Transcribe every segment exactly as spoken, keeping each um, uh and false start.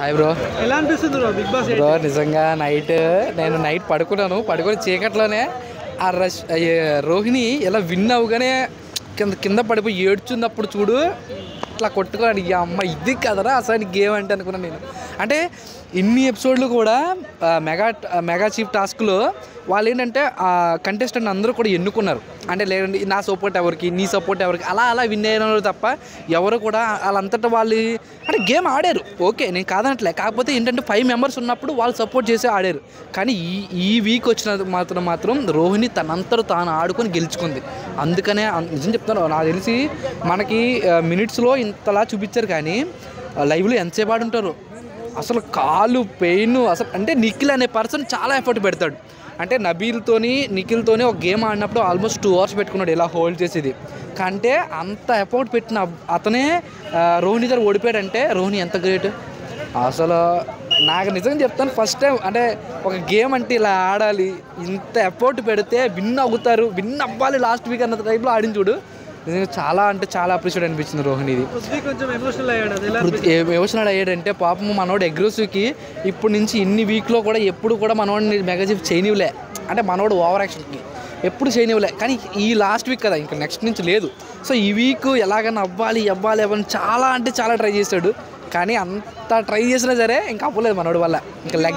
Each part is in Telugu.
Hi bro. ఎలా అనిపిస్తుంది బ్రో బిగ్ బాస్? బ్రో నిజంగా నైట్ నేను నైట్ పడుకున్నాను. పడుకొని చీకట్లోనే ఆ రష్ రోహిణి ఎలా విన్ అవగానే కింద కింద పడిపోయి ఏడ్చున్నప్పుడు చూడు, ఇట్లా కొట్టుకున్నాడు. ఈ అమ్మ ఇది కదరా అసలు గేమ్ అంటే అనుకున్నాను నేను. అంటే ఇన్ని ఎపిసోడ్లు కూడా మెగా మెగా చీఫ్ టాస్క్లో వాళ్ళు ఏంటంటే ఆ కంటెస్టెంట్ అందరూ కూడా ఎన్నుకున్నారు. అంటే లేదండి నా సపోర్ట్ ఎవరికి, నీ సపోర్ట్ ఎవరికి, అలా అలా విన్ అయినారు తప్ప ఎవరు కూడా వాళ్ళంతటా వాళ్ళు అంటే గేమ్ ఆడారు. ఓకే నేను కాదనట్లే, కాకపోతే ఏంటంటే ఫైవ్ మెంబర్స్ ఉన్నప్పుడు వాళ్ళు సపోర్ట్ చేసి ఆడారు. కానీ ఈ ఈ వీక్ వచ్చిన మాత్రం మాత్రం రోహిణి తనంతట తాను ఆడుకొని గెలుచుకుంది. అందుకనే నిజం చెప్తాను, నాకు తెలిసి మనకి మినిట్స్లో ఇంతలా చూపించారు కానీ లైవ్లో ఎంతసేపు ఆడుంటారు అసలు. కాలు పెయిన్ అసలు. అంటే నిఖిల్ అనే పర్సన్ చాలా ఎఫర్ట్ పెడతాడు. అంటే నబీల్తోని నిఖిల్తోని ఒక గేమ్ ఆడినప్పుడు ఆల్మోస్ట్ టూ అవర్స్ పెట్టుకున్నాడు ఇలా హోల్డ్ చేసేది. అంటే అంత ఎఫర్ట్ పెట్టిన అతనే రోహిణి గారు ఓడిపోయాడంటే రోహిణి ఎంత గ్రేట్ అసలు. నాకు నిజంగా చెప్తాను, ఫస్ట్ టైం అంటే ఒక గేమ్ అంటే ఇలా ఆడాలి, ఇంత ఎఫర్ట్ పెడితే విన్ అవుతారు, విన్ అవ్వాలి లాస్ట్ వీక్ అన్న టైప్లో ఆడిన చూడు. నిజంగా చాలా అంటే చాలా అప్రిషియేట్ అనిపించింది రోహిణిది. ఎమోషనల్ అయ్యాడంటే పాపం మనోడు అగ్రెసివ్కి ఇప్పటి నుంచి ఇన్ని వీక్లో కూడా ఎప్పుడు కూడా మనోడిని మెగా చీఫ్ చేయనివ్వలే. అంటే మనోడు ఓవర్ యాక్షన్కి ఎప్పుడు చేయనివ్వలే. కానీ ఈ లాస్ట్ వీక్ కదా, ఇంకా నెక్స్ట్ నుంచి లేదు. సో ఈ వీక్ ఎలాగైనా అవ్వాలి అవ్వాలి అవ్వాలి చాలా అంటే చాలా ట్రై చేశాడు. కానీ అంత ట్రై చేసినా సరే ఇంకా అవ్వలేదు మనోడు వల్ల. ఇంకా లెగ్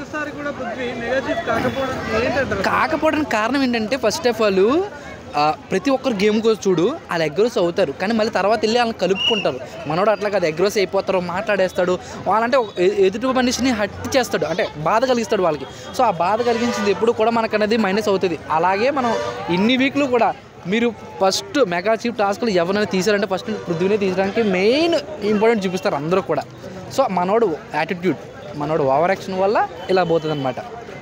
కాకపోవడానికి కారణం ఏంటంటే ఫస్ట్ ఆఫ్ ఆల్ ప్రతి ఒక్కరు గేమ్ కోసం చూడు వాళ్ళు అగ్రెస్ అవుతారు, కానీ మళ్ళీ తర్వాత వెళ్ళి వాళ్ళని కలుపుకుంటారు. మనోడు అట్లా కాదు, అగ్రెస్ అయిపోతారు, మాట్లాడేస్తాడు. వాళ్ళంటే ఎదుటి మనిషిని హట్ చేస్తాడు, అంటే బాధ కలిగిస్తాడు వాళ్ళకి. సో ఆ బాధ కలిగించింది ఎప్పుడు కూడా మనకు అనేది మైనస్ అవుతుంది. అలాగే మనం ఇన్ని వీక్లు కూడా మీరు ఫస్ట్ మెగా చీఫ్ టాస్క్లు ఎవరైనా తీసారంటే ఫస్ట్ పృథ్వీనే తీసడానికి మెయిన్ ఇంపార్టెంట్ చూపిస్తారు అందరూ కూడా. సో మనోడు యాటిట్యూడ్, మనోడు ఓవర్ యాక్షన్ వల్ల ఇలా పోతుంది అనమాట.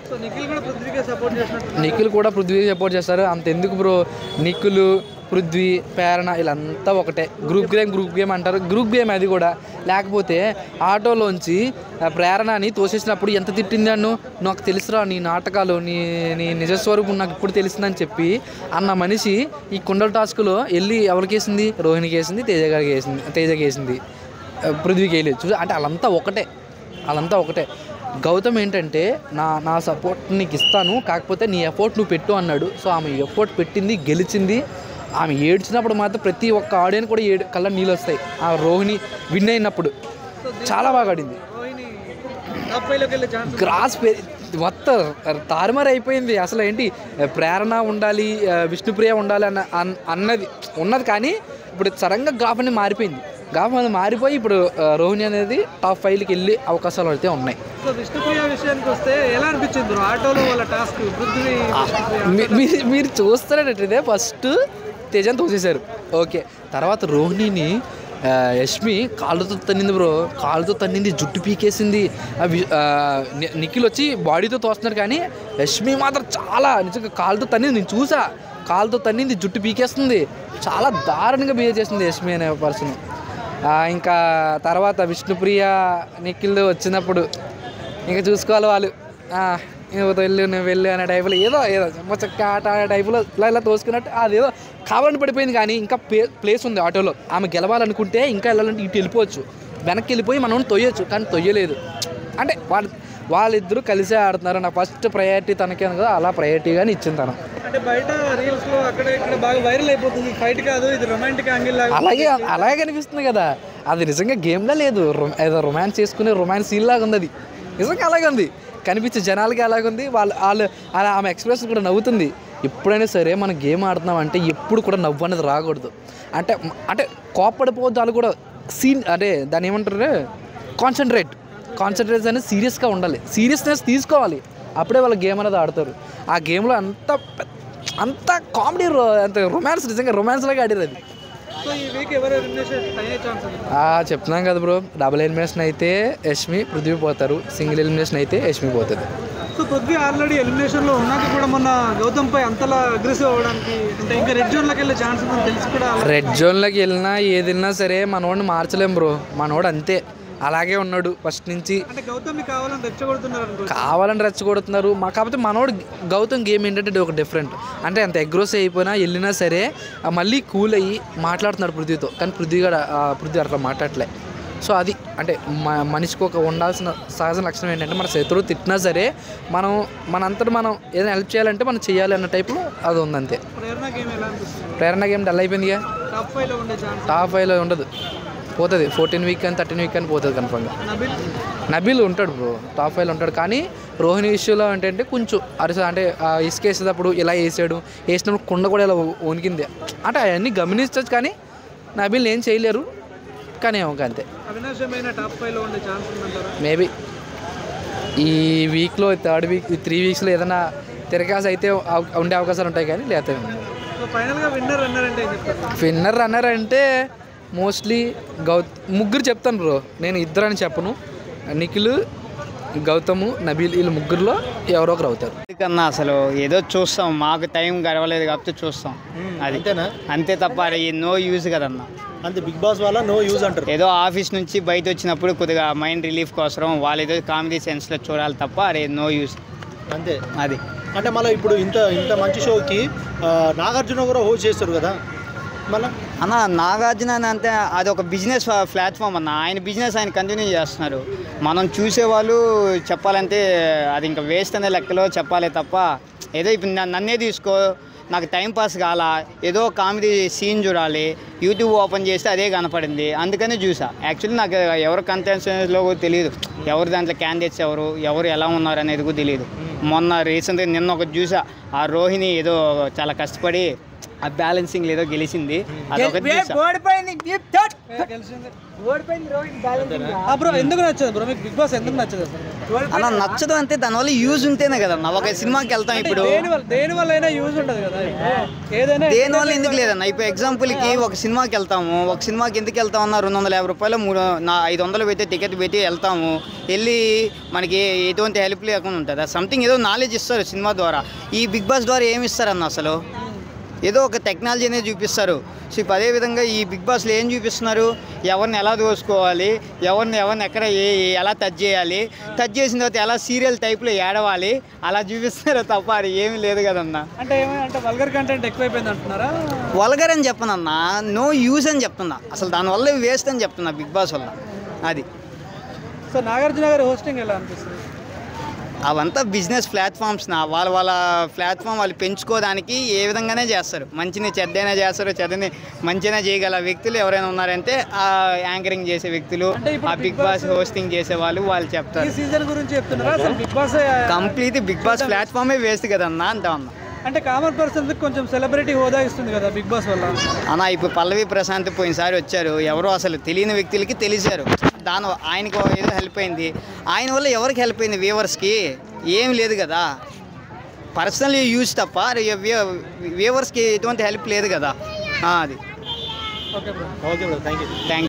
నిఖిల్ కూడా పృథ్వీకి సపోర్ట్ చేస్తారు. అంత ఎందుకు బ్రో, నిఖిల్ పృథ్వీ ప్రేరణ వీళ్ళంతా ఒకటే. గ్రూప్ గేమ్ గ్రూప్ గేమ్ అంటారు, గ్రూప్ గేమ్ అది కూడా. లేకపోతే ఆటోలోంచి ప్రేరణని తోసేసినప్పుడు ఎంత తిట్టింది అన్ను, నాకు తెలుసురా నీ నాటకాలు, నీ నీ నిజస్వరూపం నాకు ఇప్పుడు తెలిసిందని చెప్పి అన్న మనిషి ఈ కుండల టాస్క్లో వెళ్ళి ఎవరికి వేసింది? రోహిణికి వేసింది, తేజ గారికి వేసింది, తేజకి వేసింది, పృథ్వీకి వేయలేదు. చూసి అంటే వాళ్ళంతా ఒకటే, వాళ్ళంతా ఒకటే. గౌతమ్ ఏంటంటే నా నా సపోర్ట్ నీకు ఇస్తాను, కాకపోతే నీ ఎఫర్ట్ నువ్వు పెట్టు అన్నాడు. సో ఆమె ఎఫర్ట్ పెట్టింది, గెలిచింది. ఆమె ఏడ్చినప్పుడు మాత్రం ప్రతి ఒక్క ఆడియన్స్ కూడా ఏడు కళ్ళ నీళ్ళు వస్తాయి. ఆ రోహిణి విన్ అయినప్పుడు చాలా బాగా ఆడింది. గ్రాస్ మొత్తం తారుమారు అయిపోయింది. అసలు ఏంటి ప్రేరణ ఉండాలి, విష్ణుప్రియ ఉండాలి అన్న అన్నది ఉన్నది, కానీ ఇప్పుడు సడన్గా గ్రాఫ్ అనేది మారిపోయింది. గ్రాఫ్ అనేది మారిపోయి ఇప్పుడు రోహిణి అనేది టాప్ ఫైవ్కి వెళ్ళే అవకాశాలు అయితే ఉన్నాయి. మీరు చూస్తారంటే ఫస్ట్ తేజాన్ని తోసేశారు, ఓకే. తర్వాత రోహిణిని యష్మి కాళ్ళతో తన్నింది బ్రో, కాళ్ళతో తన్నింది, జుట్టు పీకేసింది. నిఖిల్ వచ్చి బాడీతో తోస్తున్నారు, కానీ యష్మి మాత్రం చాలా నిజంగా కాళ్ళతో తన్నింది. నేను చూసా, కాళ్ళతో తన్నింది, జుట్టు పీకేస్తుంది. చాలా దారుణంగా బిహేవ్ చేస్తుంది యష్మి అనే పర్సన్. ఇంకా తర్వాత విష్ణుప్రియ నిఖిల్ వచ్చినప్పుడు ఇంకా చూసుకోవాలి వాళ్ళు, వెళ్ళు నువ్వు వెళ్ళు అనే టైపులో ఏదో ఏదో చక్క ఆట ఆడే టైపులో ఇలా ఇలా తోసుకున్నట్టు అదేదో కావాలని పడిపోయింది. కానీ ఇంకా ప్లే ప్లేస్ ఉంది ఆటోలో, ఆమె గెలవాలనుకుంటే ఇంకా వెళ్ళాలంటే ఇటు వెళ్ళిపోవచ్చు, వెనక్కి వెళ్ళిపోయి మనం తొయ్యొచ్చు, కానీ తొయ్యలేదు. అంటే వాళ్ళు వాళ్ళిద్దరూ కలిసే ఆడుతున్నారు. నా ఫస్ట్ ప్రయారిటీ తనకే కదా, అలా ప్రయారిటీగానే ఇచ్చింది తను. అంటే బయట రీల్స్ లో అక్కడ ఇక్కడ బాగా వైరల్ అయిపోతుంది, ఫైట్ కాదు ఇది రొమాంటిక్ యాంగిల్ లాగా. అలాగే అలాగే అనిపిస్తుంది కదా, అది నిజంగా గేమ్లా లేదు, ఏదో రొమాన్స్ చేసుకునే రొమాన్స్ సీన్ లాగా ఉంది. అది నిజంగా అలాగే ఉంది, కనిపించే జనాలకి అలాగే ఉంది. వాళ్ళు వాళ్ళు అలా ఆమె ఎక్స్ప్రెషన్ కూడా నవ్వుతుంది. ఎప్పుడైనా సరే మనం గేమ్ ఆడుతున్నాం అంటే ఎప్పుడు కూడా నవ్వు అనేది రాకూడదు. అంటే అంటే కోప్పడిపోవద్దు వాళ్ళు కూడా. సీన్ అంటే దాన్ని ఏమంటారు, కాన్సన్ట్రేట్ కాన్సన్ట్రేట్ అనేది సీరియస్గా ఉండాలి, సీరియస్నెస్ తీసుకోవాలి, అప్పుడే వాళ్ళ గేమ్ అనేది ఆడతారు. ఆ గేమ్లో అంత అంత కామెడీ, అంత రొమాన్స్, నిజంగా రొమాన్స్ లాగా ఆడారు అది. చెప్తున్నాం కదా బ్రో, డబుల్ ఎలిమినేషన్ అయితే యష్మి పృథ్వీ పోతారు, సింగిల్ ఎలిమినేషన్ అయితే యష్మి పోతుంది. సో పృథ్వీ ఆల్రెడీ ఎలిమినేషన్ లో ఉన్నాక కూడా మొన్న గౌతమ్ పై అంతలా అగ్రెసివ్ అవ్వడానికి అంటే ఇంకా రెడ్ జోన్ లోకి వెళ్ళే ఛాన్స్ ఉందని తెలిసి కూడా రెడ్ జోన్ లోకి వెళ్ళినా ఏది వెళ్ళినా సరే మనోడిని మార్చలేం బ్రో, మనోడు అంతే అలాగే ఉన్నాడు ఫస్ట్ నుంచి. కావాలని రెచ్చగొడుతున్నారు మా, కాకపోతే మనోడు గౌతమ్ గేమ్ ఏంటంటే ఒక డిఫరెంట్. అంటే అంత అగ్రెసివ్ అయిపోయినా వెళ్ళినా సరే మళ్ళీ కూల్ అయ్యి మాట్లాడుతున్నాడు పృథ్వీతో, కానీ పృథ్వీ కూడా పృథ్వీ అట్లా మాట్లాడలే. సో అది అంటే మ మనిషికి ఒక ఉండాల్సిన సహజ లక్షణం ఏంటంటే మన శత్రువు తిట్టినా సరే మనం మనంతటా మనం ఏదైనా హెల్ప్ చేయాలంటే మనం చేయాలి అన్న టైప్లో అది ఉంది అంతే. ప్రేరణ గేమ్ ఎలా అనిపిస్తుంది? ప్రేరణ గేమ్ డల్ అయిపోయిందిగా, టాప్ ఫైవ్లో ఉండే ఛాన్స్. టాప్ ఫైవ్లో ఉండదు, పోతుంది. ఫోర్టీన్ వీక్ అని థర్టీన్ వీక్ అని పోతుంది కన్ఫర్మ్గా. నబిల్ నబీల్ ఉంటాడు బ్రో, టాప్ ఫైవ్లో ఉంటాడు. కానీ రోహిణి విషయంలో ఏంటంటే కొంచెం అరిస అంటే ఇసుక వేసేటప్పుడు ఇలా వేసాడు, వేసినప్పుడు కుండ కూడా ఇలా వణికింది అంటే అవన్నీ గమనించచ్చు. కానీ నబీల్ ఏం చేయలేరు, కానీ ఏమో అంతే. అవినాష్ ఏమైనా టాప్ ఫైవ్లో ఉండే ఛాన్స్ ఉందంటారా? మేబీ ఈ వీక్లో థర్డ్ వీక్ ఈ త్రీ వీక్స్లో ఏదైనా తిరగాసి అయితే అవ- ఉండే అవకాశాలు ఉంటాయి, కానీ లేకపోతే సో ఫైనల్గా విన్నర్ రన్నర్ అంటే ఏం చెప్తారు? విన్నర్ రన్నర్ అంటే మోస్ట్లీ గౌ ముగ్గురు చెప్తాను బ్రో, నేను ఇద్దరు అని చెప్పను. నిఖిల్, గౌతమ్, నబీల్ వీళ్ళు ముగ్గురులో ఎవరో ఒకరు అవుతారు. కన్నా అసలు ఏదో చూస్తాం, మాకు టైం గడవలేదు కాబట్టి చూస్తాం, అది అంతే తప్ప అది నో యూజ్ కదన్నా. అంతే, బిగ్ బాస్ వల్ల నో యూజ్ అంటారు. ఏదో ఆఫీస్ నుంచి బయట వచ్చినప్పుడు కొద్దిగా మైండ్ రిలీఫ్ కోసం వాళ్ళు ఏదో కామెడీ సెన్స్లో చూడాలి తప్ప అరే నో యూజ్ అంతే. అది. అంటే మళ్ళీ ఇప్పుడు ఇంత ఇంత మంచి షోకి నాగార్జున కూడా హోస్ట్ చేస్తారు కదా మళ్ళీ. అన్న నాగార్జున అని అంటే అది ఒక బిజినెస్ ప్లాట్ఫామ్ అన్న, ఆయన బిజినెస్ ఆయన కంటిన్యూ చేస్తున్నారు. మనం చూసేవాళ్ళు చెప్పాలంటే అది ఇంకా వేస్ట్ అనే లెక్కలో చెప్పాలి తప్ప ఏదో ఇప్పుడు నన్ను- నన్నే తీసుకో, నాకు టైం పాస్ కాలా, ఏదో కామెడీ సీన్ చూడాలి, యూట్యూబ్ ఓపెన్ చేస్తే అదే కనపడింది, అందుకని చూసా. యాక్చువల్లీ నాకు ఎవరు కంటెస్టెంట్స్లో కూడా తెలియదు, ఎవరు దాంట్లో క్యాండిడేట్స్ ఎవరు ఎవరు ఎలా ఉన్నారు అనేది కూడా తెలియదు. మొన్న రీసెంట్గా నిన్న ఒకటి చూసా, ఆ రోహిణి ఏదో చాలా కష్టపడి ఆ బ్యాలెన్సింగ్ ఏదో గెలిచింది, అదొకటి చూసా. బ్రో ఎందుకు నచ్చదు బ్రో మీకు బిగ్ బాస్? ఎందుకు నచ్చదు అసలు? అన్న నచ్చదు అంటే దానివల్ల యూజ్ ఉంటేనే కదన్న, ఒక సినిమాకి వెళ్తాం ఇప్పుడు. దేని వల్ల దేని వల్ల అయినా యూజ్ ఉంటుంది కదా, ఏదైనా దేని వల్ల ఎందుకు లేదన్న, ఇప్పుడు ఎగ్జాంపుల్కి ఒక సినిమాకి వెళ్తాము, ఒక సినిమాకి ఎందుకు వెళ్తామన్నా రెండు వందల యాభై రూపాయలు మూడు నా ఐదు వందలు పెట్టి టికెట్ పెట్టి వెళ్తాము, వెళ్ళి మనకి ఎటువంటి హెల్ప్ లేకుండా ఉంటుంది. సంథింగ్ ఏదో నాలెడ్జ్ ఇస్తారు సినిమా ద్వారా. ఈ బిగ్ బాస్ ద్వారా ఏమి ఇస్తారన్న అసలు? ఏదో ఒక టెక్నాలజీ అనేది చూపిస్తారు. సో ఇప్పుడు అదేవిధంగా ఈ బిగ్ బాస్లో ఏం చూపిస్తున్నారు, ఎవరిని ఎలా దోసుకోవాలి, ఎవరిని ఎవరిని ఎక్కడ ఏ ఎలా టచ్ చేయాలి, టచ్ చేసిన తర్వాత ఎలా సీరియల్ టైప్లో ఏడవాలి, అలా చూపిస్తున్నారు తప్ప అది ఏమీ లేదు కదన్నా. అంటే ఏమంటే వల్గర్ కంటెంట్ ఎక్కువైపోయింది అంటున్నారా? వల్గర్ అని చెప్పనన్నా, నో యూజ్ అని చెప్తున్నా, అసలు దానివల్ల వేస్ట్ అని చెప్తున్నా బిగ్ బాస్ వల్ల. అది. సో నాగార్జున గారి హోస్టింగ్ ఎలా అనిపిస్తుంది? అవంతా బిజినెస్ ప్లాట్ఫామ్స్ నా వాళ్ళ వాళ్ళ ప్లాట్ఫామ్ వాళ్ళు పెంచుకోవడానికి ఏ విధంగానే చేస్తారు. మంచిని చెడ్డైనా చేస్తారు, చెడ్డని మంచిగా చేయగల వ్యక్తులు ఎవరైనా ఉన్నారంటే ఆ యాంకరింగ్ చేసే వ్యక్తులు, ఆ బిగ్ బాస్ హోస్టింగ్ చేసే వాళ్ళు వాళ్ళు చెప్తారు. ఈ సీజన్ గురించి చెప్తున్నారా? అసలు big boss complete big boss ప్లాట్ఫామే వేస్ట్ కదన్నా అంటా ఉన్నా. అంటే కామన్ పర్సన్ కొంచెం సెలబ్రిటీ హోదా ఇస్తుంది కదా బిగ్ బాస్ వల్ల. అన్న ఇప్పుడు పల్లవి ప్రశాంత్ పోయినసారి వచ్చారు, ఎవరో అసలు తెలియని వ్యక్తులకి తెలిసారు, దాని ఆయనకు ఏదో హెల్ప్ అయింది. ఆయన వల్ల ఎవరికి హెల్ప్ అయింది? వ్యూవర్స్కి ఏం లేదు కదా, పర్సనల్ యూజ్ తప్ప వ్యూవర్స్కి ఎటువంటి హెల్ప్ లేదు కదా. అది okay bro, okay bro, thank you. Thank